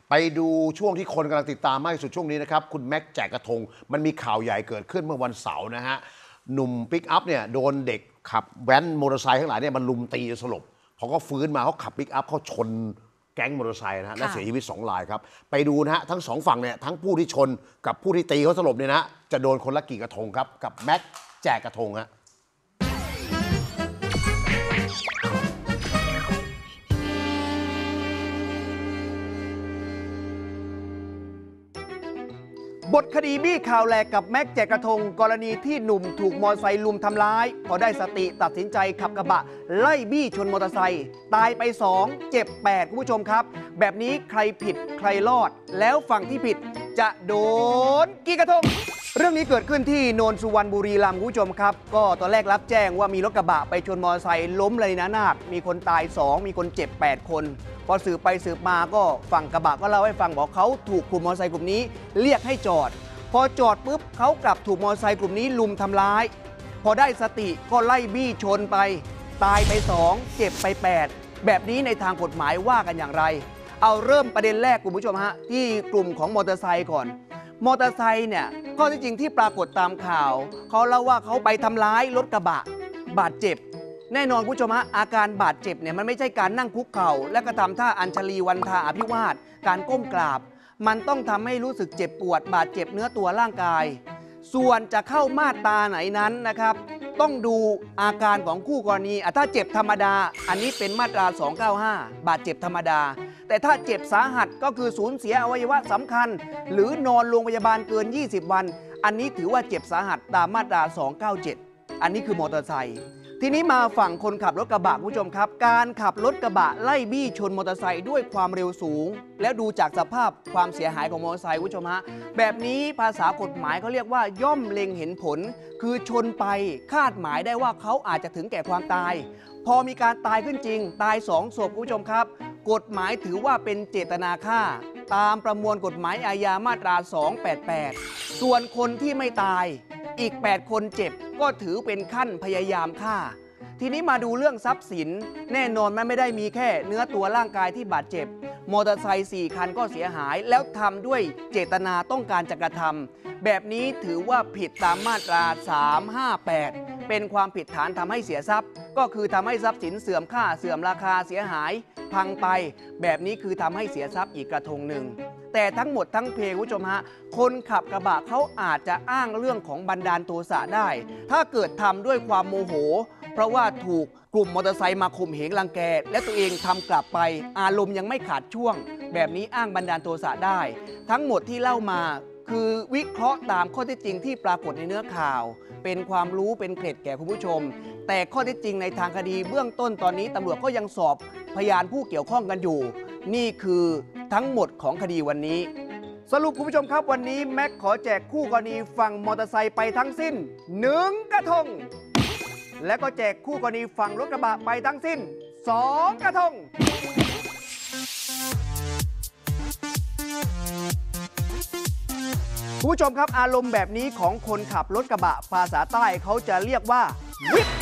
ไปดูช่วงที่คนกำลังติดตามมากที่สุดช่วงนี้นะครับคุณแม็กแจกกระทงมันมีข่าวใหญ่เกิดขึ้นเมื่อวันเสาร์นะฮะหนุ่มปิกอัพเนี่ยโดนเด็กขับแว้นมอเตอร์ไซค์ทั้งหลายเนี่ยมันลุมตีจนสลบพอเขาฟื้นมาเขาขับปิกอัพเขาชนแก๊งมอเตอร์ไซค์นะฮะและเสียชีวิต2 รายครับไปดูนะฮะทั้ง2 ฝั่งเนี่ยทั้งผู้ที่ชนกับผู้ที่ตีเขาสลบเนี่ยนะจะโดนคนละกี่กระทงครับกับแม็กแจกกระทงฮะบทคดีบี้ข่าวแหลกกับแม็กแจกกระทงกรณีที่หนุ่มถูกมอเตอร์ไซค์ลุมทำร้ายพอได้สติตัดสินใจขับกระบะไล่บี้ชนมอเตอร์ไซค์ตายไป2เจ็บ8คุณผู้ชมครับแบบนี้ใครผิดใครรอดแล้วฝั่งที่ผิดจะโดนกี่กระทงเรื่องนี้เกิดขึ้นที่โนนสุวรรณบุรีรัมย์คุณผู้ชมครับก็ตอนแรกรับแจ้งว่ามีรถกระบะไปชนมอเตอร์ไซค์ล้มระเนระนาดมีคนตาย2มีคนเจ็บ8 คนพอสืบไปสืบมาก็ฝั่งกระบะก็เล่าให้ฟังบอกเขาถูกกลุ่มมอเตอร์ไซค์กลุ่มนี้เรียกให้จอดพอจอดปุ๊บเขากลับถูกมอเตอร์ไซค์กลุ่มนี้ลุมทำร้ายพอได้สติก็ไล่บี้ชนไปตายไป2เจ็บไป8แบบนี้ในทางกฎหมายว่ากันอย่างไรเอาเริ่มประเด็นแรกคุณผู้ชมฮะที่กลุ่มของมอเตอร์ไซค์ก่อนมอเตอร์ไซค์เนี่ยข้อที่จริงที่ปรากฏตามข่าวเขาเล่าว่าเขาไปทำร้ายรถกระบะบาดเจ็บแน่นอนคุณผู้ชมฮะอาการบาดเจ็บเนี่ยมันไม่ใช่การนั่งคุกเข่าและก็ทำท่าอัญชลีวรรณาอภิวาทการก้มกราบมันต้องทำให้รู้สึกเจ็บปวดบาดเจ็บเนื้อตัวร่างกายส่วนจะเข้ามาตราไหนนั้นนะครับต้องดูอาการของคู่กรณีถ้าเจ็บธรรมดาอันนี้เป็นมาตรา295บาดเจ็บธรรมดาแต่ถ้าเจ็บสาหัสก็คือสูญเสียอวัยวะสำคัญหรือนอนโรงพยาบาลเกิน20 วันอันนี้ถือว่าเจ็บสาหัสตามมาตรา297อันนี้คือมอเตอร์ไซค์ทีนี้มาฝั่งคนขับรถกระบะคุณผู้ชมครับการขับรถกระบะไล่บี้ชนมอเตอร์ไซค์ด้วยความเร็วสูงแล้วดูจากสภาพความเสียหายของมอเตอร์ไซค์คุณผู้ชมฮะแบบนี้ภาษากฎหมายเขาเรียกว่าย่อมเล็งเห็นผลคือชนไปคาดหมายได้ว่าเขาอาจจะถึงแก่ความตายพอมีการตายขึ้นจริงตาย2 ศพคุณผู้ชมครับกฎหมายถือว่าเป็นเจตนาฆ่าตามประมวลกฎหมายอาญามาตรา288ส่วนคนที่ไม่ตายอีก8 คนเจ็บก็ถือเป็นขั้นพยายามฆ่าทีนี้มาดูเรื่องทรัพย์สินแน่นอนมันไม่ได้มีแค่เนื้อตัวร่างกายที่บาดเจ็บมอเตอร์ไซค์4 คันก็เสียหายแล้วทำด้วยเจตนาต้องการจะกระทำแบบนี้ถือว่าผิดตามมาตรา358เป็นความผิดฐานทำให้เสียทรัพย์ก็คือทำให้ทรัพย์สินเสื่อมค่าเสื่อมราคาเสียหายพังไปแบบนี้คือทำให้เสียทรัพย์อีกกระทงหนึ่งแต่ทั้งหมดทั้งเพลงคุณผู้ชมฮะคนขับกระบะเขาอาจจะอ้างเรื่องของบันดาลโทสะได้ถ้าเกิดทำด้วยความโมโหเพราะว่าถูกกลุ่มมอเตอร์ไซค์มาข่มเหงรังแกและตัวเองทำกลับไปอารมณ์ยังไม่ขาดช่วงแบบนี้อ้างบันดาลโทสะได้ทั้งหมดที่เล่ามาคือวิเคราะห์ตามข้อเท็จจริงที่ปรากฏในเนื้อข่าวเป็นความรู้เป็นเกร็ดแก่คุณผู้ชมแต่ข้อเท็จจริงในทางคดีเบื้องต้นตอนนี้ตำรวจก็ยังสอบพยานผู้เกี่ยวข้องกันอยู่นี่คือทั้งหมดของคดีวันนี้สรุปคุณผู้ชมครับวันนี้แม็กขอแจกคู่กรณีฝั่งมอเตอร์ไซค์ไปทั้งสิ้น1 กระทงและก็แจกคู่กรณีฝั่งรถกระบะไปทั้งสิ้น2 กระทงคุณผู้ชมครับอารมณ์แบบนี้ของคนขับรถกระบะภาษาใต้เขาจะเรียกว่าวิบ